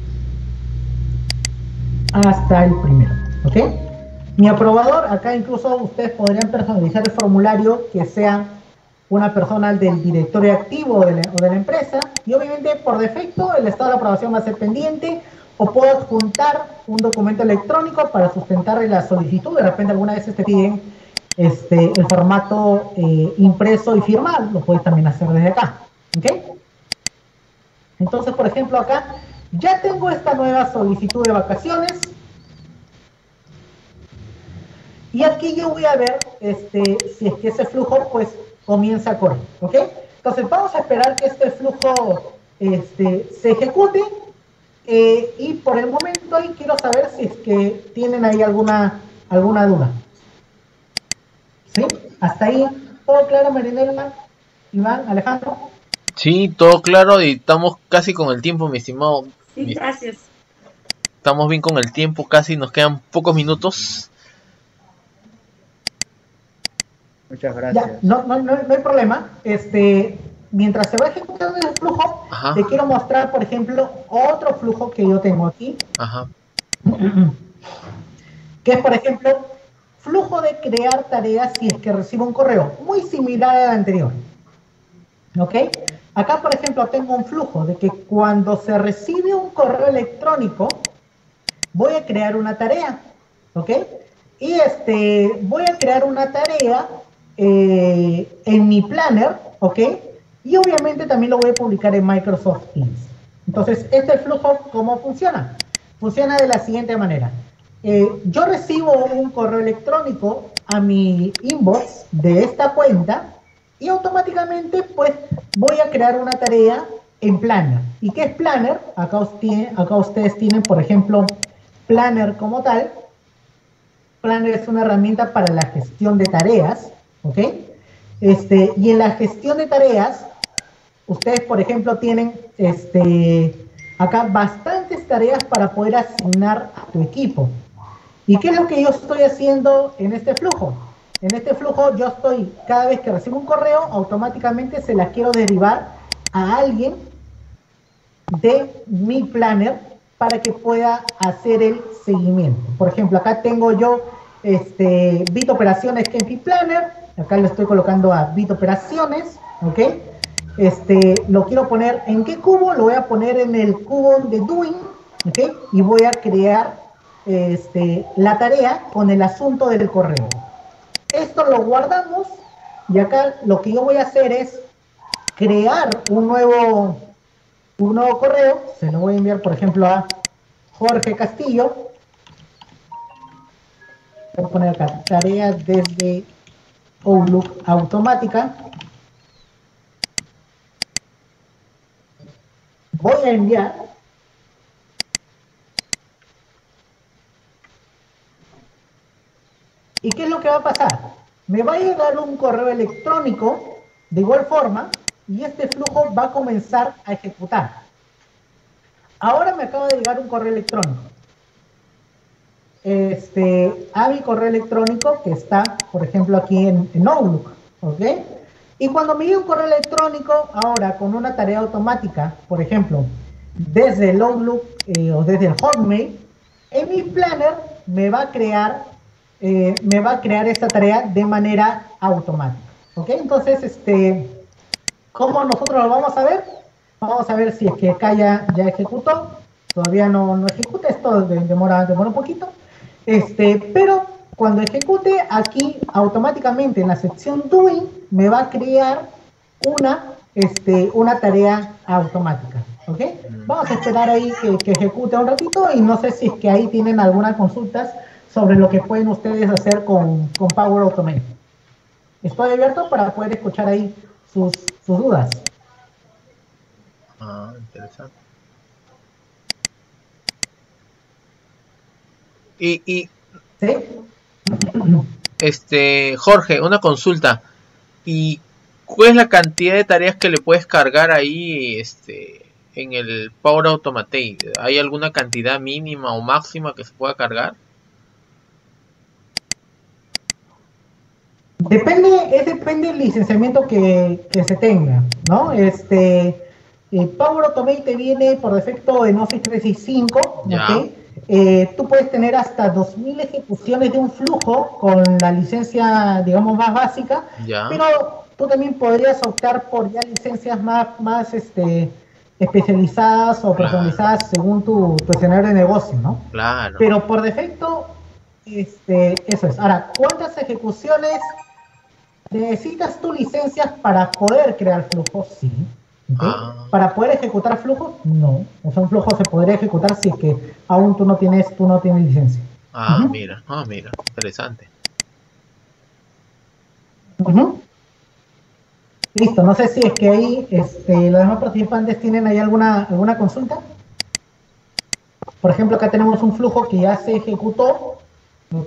hasta el primero, ¿ok? Mi aprobador, acá incluso ustedes podrían personalizar el formulario que sea una persona del directorio activo o de la empresa, y obviamente por defecto el estado de aprobación va a ser pendiente, o puedo adjuntar un documento electrónico para sustentar la solicitud. De repente algunas veces te piden el formato impreso y firmado, lo puedes también hacer desde acá, ¿ok? Entonces, por ejemplo, acá ya tengo esta nueva solicitud de vacaciones, y aquí yo voy a ver si es que ese flujo pues comienza a correr, ¿ok? Entonces vamos a esperar que este flujo se ejecute, y por el momento ahí quiero saber si es que tienen ahí alguna duda. ¿Sí? Hasta ahí, ¿todo claro, Marinela, Iván, Alejandro? Sí, todo claro y estamos casi con el tiempo, mi estimado. Sí, gracias. Estamos bien con el tiempo, casi nos quedan pocos minutos. Muchas gracias. Ya, no hay problema. Mientras se va ejecutando el flujo, Ajá. te quiero mostrar, por ejemplo, otro flujo que yo tengo aquí. Ajá. Que es, por ejemplo, flujo de crear tareas si es que recibo un correo, muy similar al anterior. ¿Ok? Acá, por ejemplo, tengo un flujo de que cuando se recibe un correo electrónico, voy a crear una tarea. ¿Ok? Y voy a crear una tarea en mi planner, ¿ok? Y obviamente también lo voy a publicar en Microsoft Teams. Entonces, este flujo, ¿cómo funciona? Funciona de la siguiente manera. Yo recibo un correo electrónico a mi inbox de esta cuenta y automáticamente pues voy a crear una tarea en Planner. ¿Y qué es Planner? Acá ustedes tienen, por ejemplo, Planner como tal. Planner es una herramienta para la gestión de tareas, ¿ok? Y en la gestión de tareas, ustedes, por ejemplo, tienen acá bastantes tareas para poder asignar a tu equipo. ¿Y qué es lo que yo estoy haciendo en este flujo? En este flujo yo estoy, cada vez que recibo un correo, automáticamente se la quiero derivar a alguien de mi planner para que pueda hacer el seguimiento. Por ejemplo, acá tengo yo Bit Operaciones que es mi planner, acá lo estoy colocando a Bit Operaciones, ¿ok? Lo quiero poner en qué cubo, lo voy a poner en el cubo de Doing, ¿ok? Y voy a crear la tarea con el asunto del correo. Esto lo guardamos y acá lo que yo voy a hacer es crear un nuevo correo. Se lo voy a enviar, por ejemplo, a Jorge Castillo. Voy a poner acá tarea desde Outlook automática. Voy a enviar. ¿Y qué es lo que va a pasar? Me va a llegar un correo electrónico de igual forma y este flujo va a comenzar a ejecutar. Ahora me acaba de llegar un correo electrónico. A mi correo electrónico que está, por ejemplo, aquí en Outlook, ¿ok? Y cuando me llega un correo electrónico, ahora con una tarea automática, por ejemplo, desde el Outlook o desde el Hotmail, en mi planner me va a crear esta tarea de manera automática, ¿ok? Entonces, ¿cómo nosotros lo vamos a ver? Vamos a ver si es que acá ya ejecutó. Todavía no ejecuta, esto demora un poquito. Pero cuando ejecute, aquí automáticamente en la sección Doing me va a crear una tarea automática, ¿ok? Vamos a esperar ahí que ejecute un ratito y no sé si es que ahí tienen algunas consultas sobre lo que pueden ustedes hacer con Power Automate. Estoy abierto para poder escuchar ahí sus dudas. Ah, interesante. Y ¿Sí? Jorge, una consulta. ¿Y cuál es la cantidad de tareas que le puedes cargar ahí en el Power Automate? ¿Hay alguna cantidad mínima o máxima que se pueda cargar? Depende del licenciamiento que se tenga, ¿no? Power Automate viene por defecto en Office 365, Ya. ¿ok? Tú puedes tener hasta 2000 ejecuciones de un flujo con la licencia, digamos, más básica, Ya. pero tú también podrías optar por ya licencias más especializadas o Claro. personalizadas según tu escenario de negocio, ¿no? Claro. Pero por defecto, eso es. Ahora, ¿cuántas ejecuciones necesitas tú licencias para poder crear flujos? Sí. ¿Okay? Ah. Para poder ejecutar flujos, no. O sea, un flujo se podría ejecutar si es que aún tú no tienes licencia. Ah, mira, interesante. Listo, no sé si es que ahí los demás participantes tienen ahí alguna consulta. Por ejemplo, acá tenemos un flujo que ya se ejecutó, ¿ok?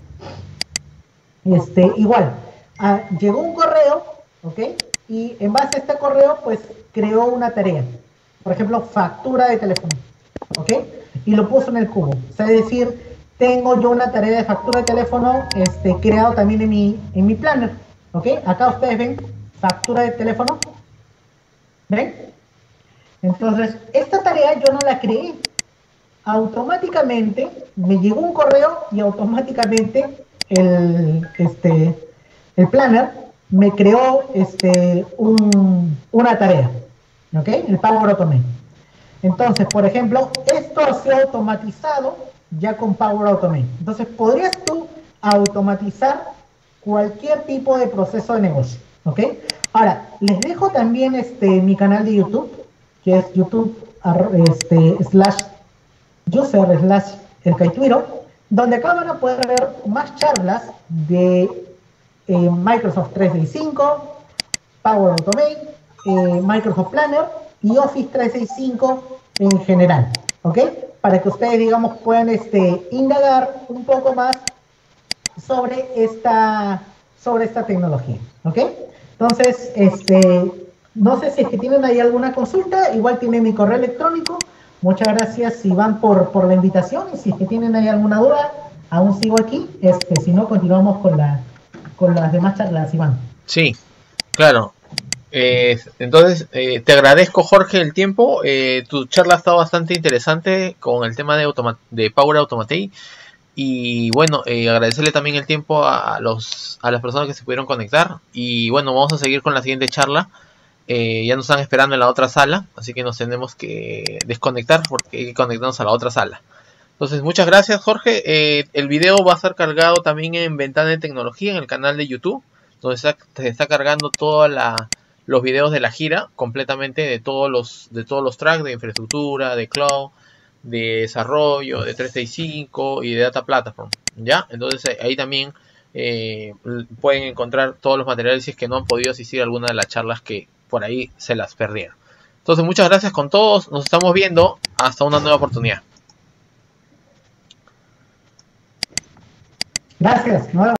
Igual, llegó un correo, ¿ok? Y en base a este correo, pues creó una tarea. Por ejemplo, factura de teléfono, ¿ok? Y lo puso en el cubo. O sea, es decir, tengo yo una tarea de factura de teléfono creado también en mi planner, ¿ok? Acá ustedes ven factura de teléfono, ¿ven? Entonces, esta tarea yo no la creé. Automáticamente me llegó un correo y automáticamente el planner me creó una tarea, ¿ok? El Power Automate. Entonces, por ejemplo, esto se ha automatizado ya con Power Automate. Entonces, podrías tú automatizar cualquier tipo de proceso de negocio, ¿ok? Ahora, les dejo también mi canal de YouTube, que es YouTube /user/elcaituiro, donde acá van a poder ver más charlas de Microsoft 365, Power Automate, Microsoft Planner y Office 365 en general, ¿ok? Para que ustedes, digamos, puedan indagar un poco más sobre esta tecnología, ¿ok? Entonces, no sé si es que tienen ahí alguna consulta, igual tienen mi correo electrónico. Muchas gracias, Iván, por la invitación, y si es que tienen ahí alguna duda, aún sigo aquí, si no, continuamos con las demás charlas, Iván. Sí, claro. Entonces, te agradezco, Jorge, el tiempo. Tu charla ha estado bastante interesante con el tema de Power Automate. Y bueno, agradecerle también el tiempo a las personas que se pudieron conectar. Y bueno, vamos a seguir con la siguiente charla. Ya nos están esperando en la otra sala, así que nos tenemos que desconectar porque hay que conectarnos a la otra sala. Entonces, muchas gracias, Jorge. El video va a estar cargado también en Ventana de Tecnología, en el canal de YouTube, donde se está cargando todos los videos de la gira, completamente de todos los tracks de infraestructura, de cloud, de desarrollo, de 365 y de Data Platform. ¿Ya? Entonces, ahí también pueden encontrar todos los materiales si es que no han podido asistir a alguna de las charlas que por ahí se las perdieron. Entonces, muchas gracias con todos. Nos estamos viendo. Hasta una nueva oportunidad. Gracias.